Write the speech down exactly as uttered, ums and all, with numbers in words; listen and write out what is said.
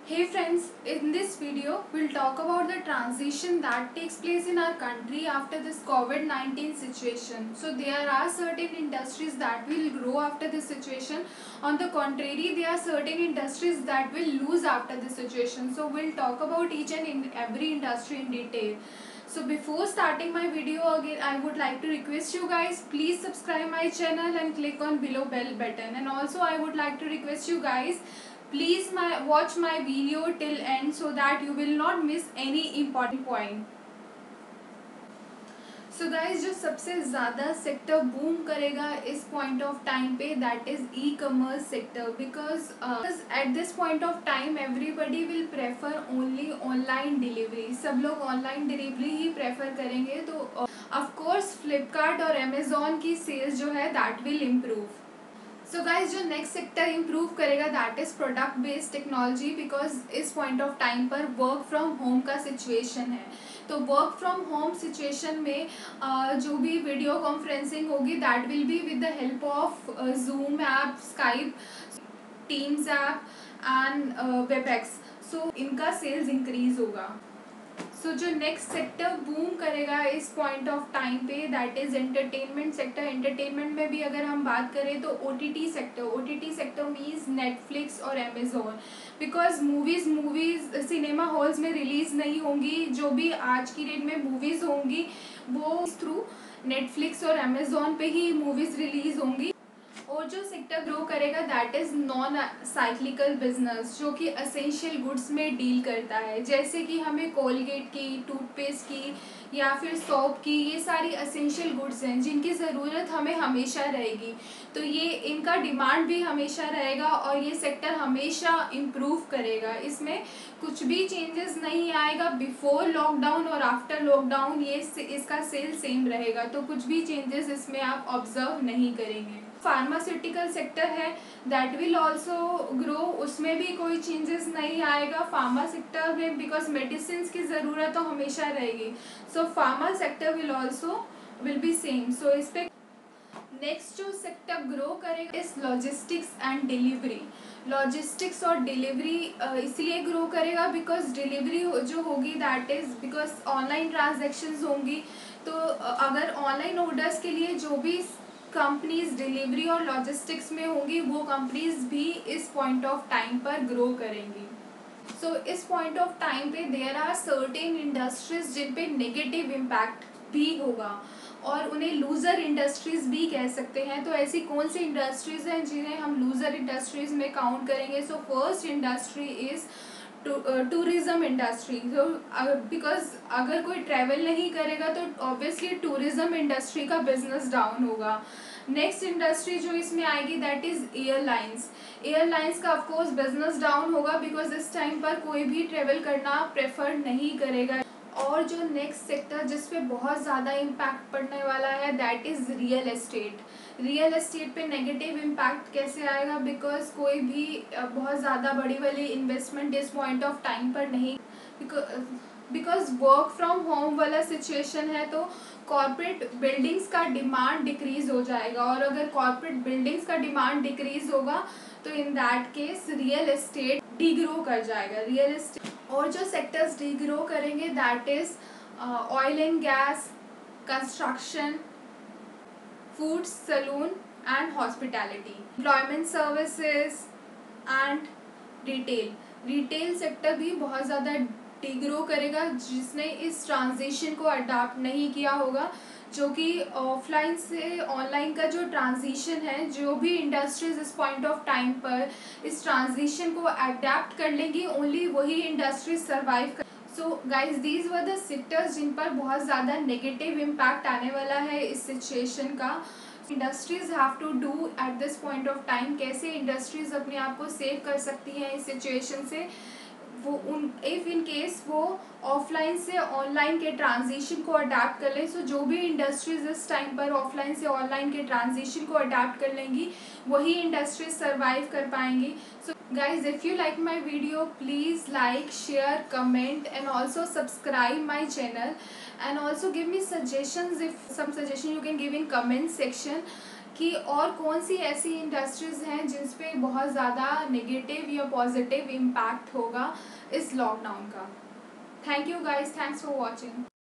Hey friends, in this video we'll talk about the transition that takes place in our country after this COVID nineteen situation. So there are certain industries that will grow after this situation. On the contrary, there are certain industries that will lose after this situation. So we'll talk about each and in every industry in detail. So before starting my video again, I would like to request you guys, please subscribe my channel and click on below bell button. And also I would like to request you guys, please my watch my video till end so that you will not miss any important point. So so guys जो सबसे ज़्यादा sector boom करेगा इस point of time पे that is e commerce sector because at this point of time everybody will prefer only online delivery. सब लोग online delivery ही prefer करेंगे. तो ऑफ कोर्स फ्लिपकार्ट और अमेजोन की सेल्स जो है that will improve. So guys जो नेक्स्ट सेक्टर इम्प्रूव करेगा that is product based technology because इस पॉइंट ऑफ टाइम पर वर्क फ्रॉम होम का सिचुएशन है. तो वर्क फ्रॉम होम सिचुएशन में uh, जो भी वीडियो कॉन्फ्रेंसिंग होगी that will be with the help of Zoom app, Skype, Teams app and WebEx. So इनका सेल्स इंक्रीज होगा. सो so, जो नेक्स्ट सेक्टर बूम करेगा इस पॉइंट ऑफ टाइम पे that is entertainment sector. Entertainment में भी अगर हम बात करें तो O T T sector. O T T sector means Netflix और Amazon because movies movies cinema halls में रिलीज़ नहीं होंगी. जो भी आज की डेट में मूवीज़ होंगी वो थ्रू नेटफ्लिक्स और अमेजोन पे ही मूवीज़ रिलीज़ होंगी. और जो सेक्टर ग्रो करेगा that is non cyclical business जो कि असेंशियल गुड्स में डील करता है. जैसे कि हमें कोलगेट की, टूथपेस्ट की या फिर सोप की, ये सारी असेंशियल गुड्स हैं जिनकी ज़रूरत हमें हमेशा रहेगी. तो ये इनका डिमांड भी हमेशा रहेगा और ये सेक्टर हमेशा इम्प्रूव करेगा. इसमें कुछ भी चेंजेस नहीं आएगा. बिफोर लॉकडाउन और आफ्टर लॉकडाउन ये इसका सेल सेम रहेगा. तो कुछ भी चेंजेस इसमें आप ऑब्जर्व नहीं करेंगे. फार्मास्यूटिकल सेक्टर है दैट विल ऑल्सो ग्रो. उसमें भी कोई चेंजेस नहीं आएगा फार्मा सेक्टर में बिकॉज मेडिसिन की ज़रूरत तो हमेशा रहेगी. So pharma sector will also will be same. So इस पे नेक्स्ट जो सेक्टर ग्रो करेगा is logistics and delivery. Logistics और डिलीवरी इसलिए ग्रो करेगा बिकॉज डिलीवरी जो होगी that is because online transactions होंगी. तो अगर ऑनलाइन ऑर्डर्स के लिए जो भी कंपनीज डिलीवरी और लॉजिस्टिक्स में होंगी वो कंपनीज भी इस पॉइंट ऑफ टाइम पर ग्रो करेंगी. सो so, इस पॉइंट ऑफ टाइम पे देयर आर सर्टेन इंडस्ट्रीज जिन पे नेगेटिव इम्पैक्ट भी होगा और उन्हें लूज़र इंडस्ट्रीज़ भी कह सकते हैं. तो ऐसी कौन सी इंडस्ट्रीज़ हैं जिन्हें हम लूज़र इंडस्ट्रीज़ में काउंट करेंगे. So first industry is tourism industry. तो बिकॉज अगर कोई ट्रैवल नहीं करेगा तो ऑब्वियसली टूरिज़्म इंडस्ट्री का बिजनेस डाउन होगा. नेक्स्ट इंडस्ट्री जो इसमें आएगी दैट इज़ एयरलाइंस. एयरलाइंस का ऑफकोर्स बिजनेस डाउन होगा बिकॉज इस टाइम पर कोई भी ट्रैवल करना प्रेफर नहीं करेगा. और जो नेक्स्ट सेक्टर जिस पे बहुत ज़्यादा इम्पैक्ट पड़ने वाला है that is real estate. Real estate पे नेगेटिव इम्पैक्ट कैसे आएगा बिकॉज कोई भी बहुत ज़्यादा बड़ी वाली इन्वेस्टमेंट इस पॉइंट ऑफ टाइम पर नहीं बिकॉज वर्क फ्रॉम होम वाला सिचुएशन है. तो कॉर्पोरेट बिल्डिंग्स का डिमांड डिक्रीज़ हो जाएगा और अगर कॉर्पोरेट बिल्डिंग्स का डिमांड डिक्रीज़ होगा तो in that case real estate degrow कर जाएगा. रियल एस्टेट और जो सेक्टर्स डीग्रो करेंगे that is oil and gas, construction, food, salon and hospitality, employment services and retail. Retail sector भी बहुत ज़्यादा डिग्रो करेगा जिसने इस ट्रांजिशन को अडाप्ट नहीं किया होगा. जो कि ऑफलाइन से ऑनलाइन का जो ट्रांजिशन है, जो भी इंडस्ट्रीज इस पॉइंट ऑफ टाइम पर इस ट्रांजिशन को अडेप्ट कर लेंगी ओनली वही इंडस्ट्रीज सर्वाइव कर. So guys these were the sectors जिन पर बहुत ज़्यादा नेगेटिव इम्पैक्ट आने वाला है इस सिचुएशन का. Industries have to do at this point of time. कैसे इंडस्ट्रीज अपने आप को सेव कर सकती हैं इस सिचुएशन से, वो उन इफ़ इन केस वो ऑफलाइन से ऑनलाइन के ट्रांजिशन को अडाप्ट कर लें. सो जो भी इंडस्ट्रीज इस टाइम पर ऑफलाइन से ऑनलाइन के ट्रांजिशन को अडाप्ट कर लेंगी वही इंडस्ट्रीज सर्वाइव कर पाएंगी. So guys if you like my video please like, share, comment and also subscribe my channel and also give me suggestions. If some suggestion you can give in comment section कि और कौन सी ऐसी industries हैं जिस पे बहुत ज़्यादा negative या पॉजिटिव इम्पैक्ट होगा इस लॉकडाउन का। Thank you guys, thanks for watching.